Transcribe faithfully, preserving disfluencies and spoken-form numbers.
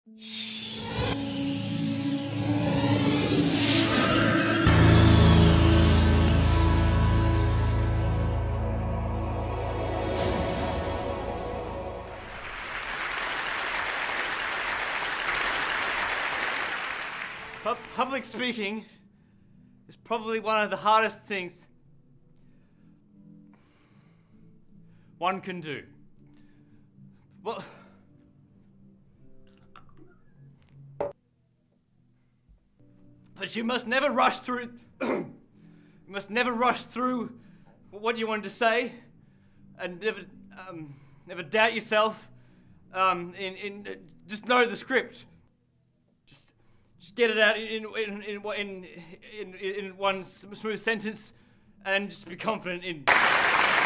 Pu- public speaking is probably one of the hardest things one can do. Well, but you must never rush through. You must never rush through what you wanted to say, and never, um, never doubt yourself. Um, in, in uh, just know the script. Just, just get it out in in in in in, in, in one smooth sentence, and just be confident in.